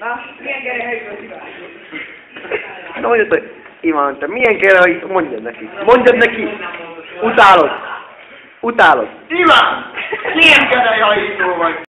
Na, milyen gerehelyről szívás? Na mondjad, hogy Iván, te milyen gerehelyről, mondjad neki. Mondjad neki. Utálod. Utálod. Iván! Milyen gerehelyről vagy?